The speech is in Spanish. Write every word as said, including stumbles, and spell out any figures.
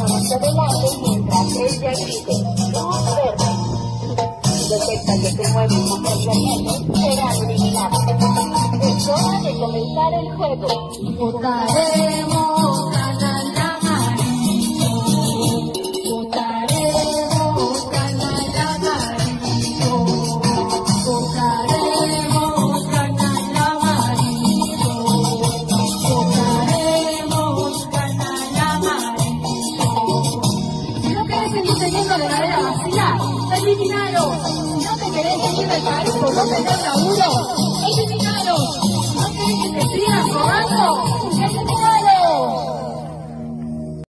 mano hacia adelante mientras ella grite luz verde. Si detecta que te mueves constantemente, será eliminado. Es hora de comenzar el juego. Votaremos canal amarillo. Votaremos canal amarillo. Votaremos canal amarillo. Votaremos canal amarillo. Si no querés seguir teniendo de manera vacía, eliminalo. Si no te querés seguir del país por no tener laburo, eliminalo. Si no querés que te sigan robando,